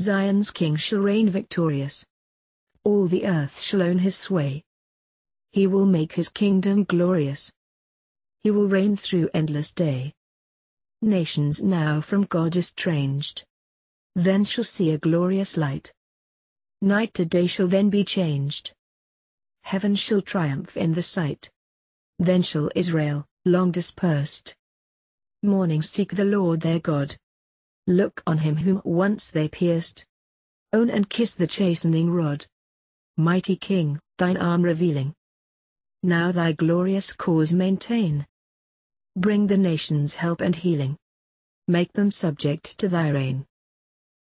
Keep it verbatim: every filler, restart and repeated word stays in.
Zion's king shall reign victorious. All the earth shall own his sway. He will make his kingdom glorious. He will reign through endless day. Nations now from God estranged then shall see a glorious light. Night to day shall then be changed. Heaven shall triumph in the sight. Then shall Israel, long dispersed, morning seek the Lord their God. Look on him whom once they pierced. Own and kiss the chastening rod. Mighty King, thine arm revealing. Now thy glorious cause maintain. Bring the nations help and healing. Make them subject to thy reign.